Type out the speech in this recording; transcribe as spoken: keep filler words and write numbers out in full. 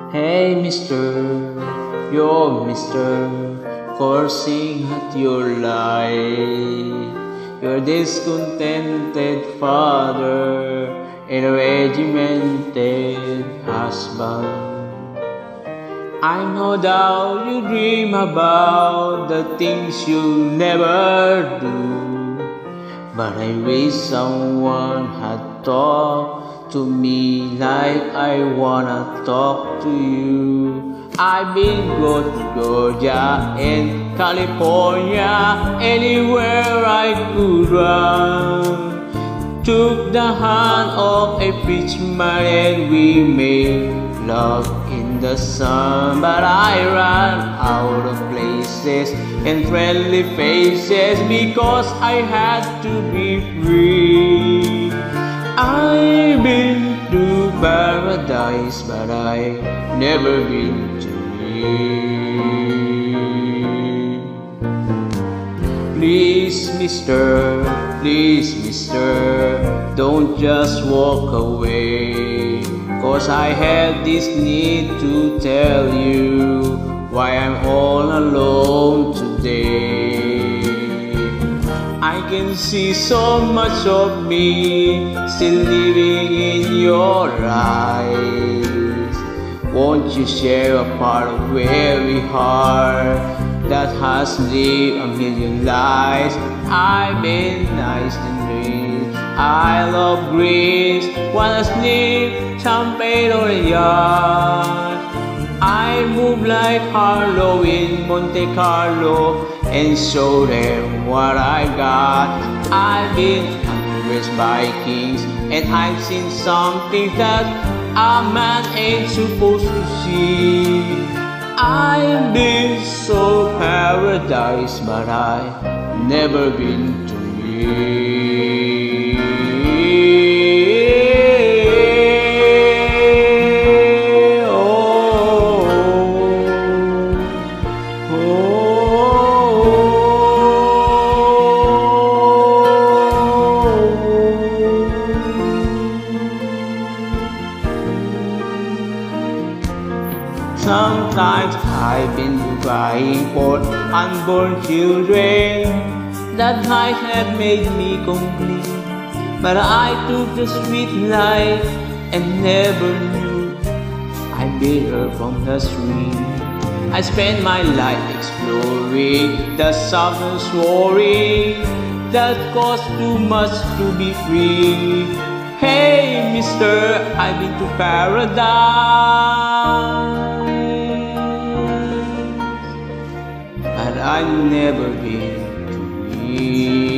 Hey mister, you're mister, coursing at your life. You're discontented father and a regimented husband. I no doubt you dream about the things you'll never do, but I wish someone had talked to me like I wanna talk to you. I've been go to Georgia and California, anywhere I could run. Took the hand of a preachman and we made love in the sun. But I ran out of places and friendly faces because I had to be free. I've been to paradise, but I've never been to me. Please, mister, please, mister, don't just walk away, 'cause I have this need to tell you why I'm all alone today. I can see so much of me still living in your eyes. Won't you share a part of weary heart that has lived a million lives? I've been nice and rich, I love Greece, wanna sleep, champagne or a yacht. I move like Harlow in Monte Carlo and show them what I got. I've been undressed by kings and I've seen something that a man ain't supposed to see. I've been so paradise, but I've never been to me. Oh, oh, sometimes I've been crying for unborn children that might have made me complete, but I took the sweet life and never knew I bitter from the sweet. I spent my life exploring the southern soaring that cost too much to be free. Hey mister, I've been to paradise, but I've never been to me.